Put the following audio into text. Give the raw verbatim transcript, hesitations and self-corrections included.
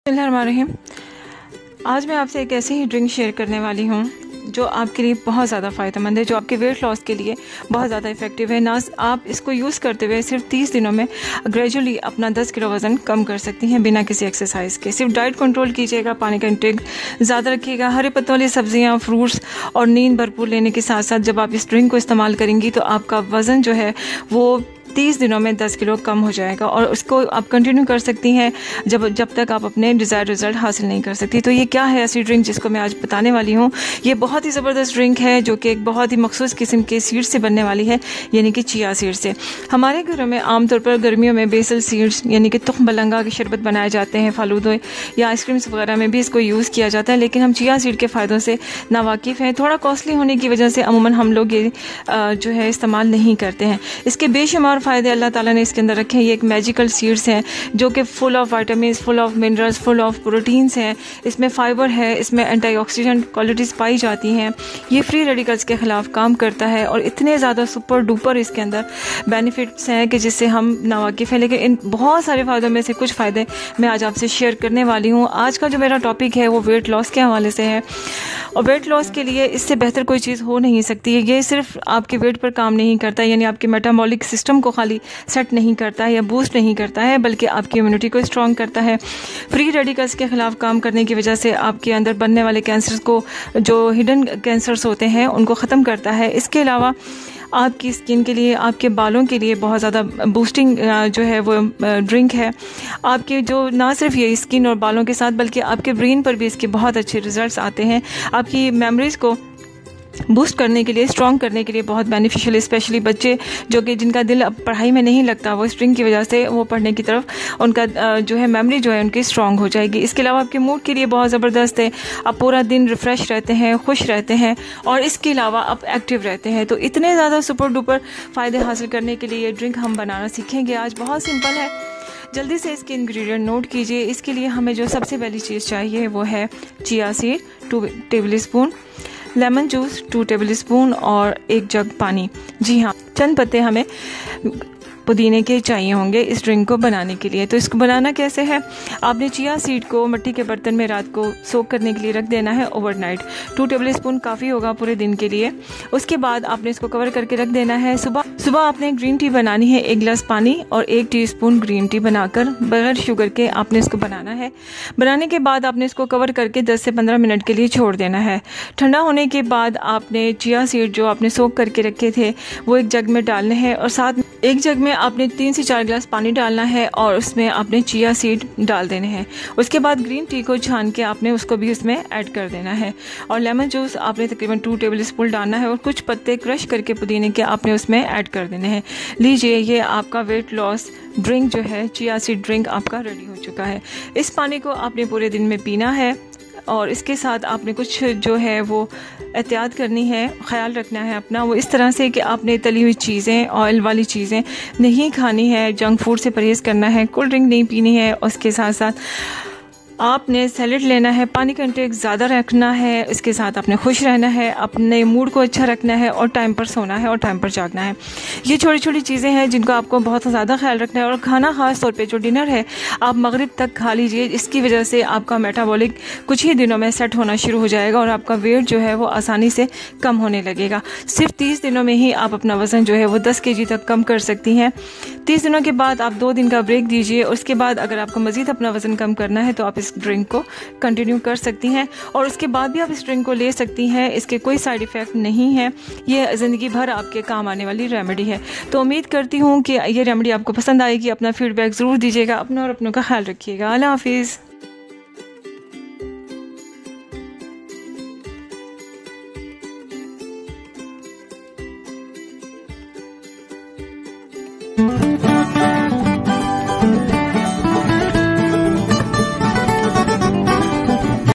बिस्मिल्लाहिर्रहमानिर्रहीम। आज मैं आपसे एक ऐसी ही ड्रिंक शेयर करने वाली हूँ जो आपके लिए बहुत ज़्यादा फ़ायदेमंद है, जो आपके वेट लॉस के लिए बहुत ज़्यादा इफ़ेक्टिव है। ना आप इसको यूज़ करते हुए सिर्फ तीस दिनों में ग्रेजुअली अपना दस किलो वज़न कम कर सकती हैं बिना किसी एक्सरसाइज के। सिर्फ डाइट कंट्रोल कीजिएगा, पानी का इंटेक ज़्यादा रखिएगा, हरे पत्तों वाली सब्जियाँ, फ्रूट्स और नींद भरपूर लेने के साथ साथ जब आप इस ड्रिंक को इस्तेमाल करेंगी तो आपका वज़न जो है वो तीस दिनों में दस किलो कम हो जाएगा और उसको आप कंटिन्यू कर सकती हैं जब जब तक आप अपने डिज़ायर रिज़ल्ट हासिल नहीं कर सकती। तो ये क्या है ऐसी ड्रिंक जिसको मैं आज बताने वाली हूँ। ये बहुत ही ज़बरदस्त ड्रिंक है जो कि एक बहुत ही मखसूस किस्म के सीड्स से बनने वाली है, यानी कि चिया सीड्स से। हमारे घरों में आमतौर पर गर्मियों में बेसल सीड्स यानी कि तुख बलंगा के शरबत बनाए जाते हैं, फालूदे या आइसक्रीम्स वगैरह में भी इसको यूज़ किया जाता है, लेकिन हम चिया सीड के फ़ायदों से नावाकिफ़ हैं। थोड़ा कॉस्टली होने की वजह से अमूमन हम लोग ये जो है इस्तेमाल नहीं करते हैं। इसके बेशुमार फ़ायदे अल्लाह ताला ने इसके अंदर रखे हैं। ये एक मैजिकल सीड्स हैं जो कि full of vitamin, full of minerals, full of proteins हैं। इसमें फाइबर है, इसमें एंटीऑक्सीडेंट क्वालिटीज़ पाई जाती हैं। ये फ्री रेडिकल्स के ख़िलाफ़ काम करता है और इतने ज़्यादा सुपर डुपर इसके अंदर बेनिफिट्स हैं कि जिससे हम नावाकिफ़ हैं। लेकिन इन बहुत सारे फ़ायदों में से कुछ फ़ायदे मैं आज आपसे शेयर करने वाली हूँ। आज का जो मेरा टॉपिक है वो वेट लॉस के हवाले से है और वेट लॉस के लिए इससे बेहतर कोई चीज़ हो नहीं सकती है। ये सिर्फ आपके वेट पर काम नहीं करता, यानी आपके मेटाबॉलिक सिस्टम को खाली सेट नहीं करता है या बूस्ट नहीं करता है, बल्कि आपकी इम्यूनिटी को स्ट्रॉन्ग करता है। फ्री रेडिकल्स के ख़िलाफ़ काम करने की वजह से आपके अंदर बनने वाले कैंसर्स को, जो हिडन कैंसर्स होते हैं, उनको ख़त्म करता है। इसके अलावा आपकी स्किन के लिए, आपके बालों के लिए बहुत ज़्यादा बूस्टिंग जो है वो ड्रिंक है। आपके जो ना सिर्फ ये स्किन और बालों के साथ बल्कि आपके ब्रेन पर भी इसके बहुत अच्छे रिजल्ट्स आते हैं। आपकी मेमोरीज़ को बूस्ट करने के लिए, स्ट्रॉन्ग करने के लिए बहुत बेनिफिशियल, स्पेशली बच्चे जो कि जिनका दिल अब पढ़ाई में नहीं लगता, वो इस ड्रिंक की वजह से वो पढ़ने की तरफ उनका जो है मेमोरी जो है उनकी स्ट्रॉन्ग हो जाएगी। इसके अलावा आपके मूड के लिए बहुत ज़बरदस्त है। आप पूरा दिन रिफ़्रेश रहते हैं, खुश रहते हैं और इसके अलावा आप एक्टिव रहते हैं। तो इतने ज़्यादा सुपर डुपर फ़ायदे हासिल करने के लिए ये ड्रिंक हम बनाना सीखेंगे आज। बहुत सिंपल है, जल्दी से इसके इंग्रेडिएंट नोट कीजिए। इसके लिए हमें जो सबसे पहली चीज़ चाहिए वो है chia seed two tablespoon, lemon juice two tablespoon और एक जग पानी। जी हाँ, चंद पत्ते हमें पुदीने के चाहिए होंगे इस ड्रिंक को बनाने के लिए। तो इसको बनाना कैसे है, आपने चिया सीड को मिट्टी के बर्तन में रात को सोक करने के लिए रख देना है ओवरनाइट। टू टेबल स्पून काफ़ी होगा पूरे दिन के लिए। उसके बाद आपने इसको कवर करके रख देना है। सुबह सुबह आपने ग्रीन टी बनानी है, एक गिलास पानी और एक टीस्पून ग्रीन टी बनाकर बगैर शुगर के आपने इसको बनाना है। बनाने के बाद आपने इसको कवर करके दस से पंद्रह मिनट के लिए छोड़ देना है। ठंडा होने के बाद आपने चिया सीड जो आपने सोक करके रखे थे वो एक जग में डालने हैं और साथ एक जग में आपने तीन से चार गिलास पानी डालना है और उसमें आपने चिया सीड डाल देने हैं। उसके बाद ग्रीन टी को छान के आपने उसको भी उसमें ऐड कर देना है और लेमन जूस आपने तकरीबन टू टेबल स्पून डालना है और कुछ पत्ते क्रश करके पुदीने के आपने उसमें ऐड कर देने हैं। लीजिए, ये आपका वेट लॉस ड्रिंक जो है, चिया सीड ड्रिंक आपका रेडी हो चुका है। इस पानी को आपने पूरे दिन में पीना है और इसके साथ आपने कुछ जो है वो एहतियात करनी है, ख्याल रखना है अपना, वो इस तरह से कि आपने तली हुई चीज़ें, ऑयल वाली चीज़ें नहीं खानी है, जंक फूड से परहेज़ करना है, कोल्ड ड्रिंक नहीं पीनी है। उसके साथ साथ आपने सैलेड लेना है, पानी का इंटेक ज़्यादा रखना है, इसके साथ आपने खुश रहना है, अपने मूड को अच्छा रखना है और टाइम पर सोना है और टाइम पर जागना है। ये छोटी छोटी चीज़ें हैं जिनको आपको बहुत ज़्यादा ख्याल रखना है। और खाना ख़ास तौर पे जो डिनर है आप मगरिब तक खा लीजिए। इसकी वजह से आपका मेटाबॉलिक कुछ ही दिनों में सेट होना शुरू हो जाएगा और आपका वेट जो है वो आसानी से कम होने लगेगा। सिर्फ तीस दिनों में ही आप अपना वज़न जो है वो दस के जी तक कम कर सकती हैं। तीस दिनों के बाद आप दो दिन का ब्रेक दीजिए। उसके बाद अगर आपको मज़ीद अपना वज़न कम करना है तो आप इस ड्रिंक को कंटिन्यू कर सकती हैं और उसके बाद भी आप इस ड्रिंक को ले सकती हैं। इसके कोई साइड इफ़ेक्ट नहीं है। ये ज़िंदगी भर आपके काम आने वाली रेमेडी है। तो उम्मीद करती हूँ कि ये रेमेडी आपको पसंद आएगी। अपना फीडबैक ज़रूर दीजिएगा। अपना और अपनों का ख्याल रखिएगा। अल्लाह हाफिज़।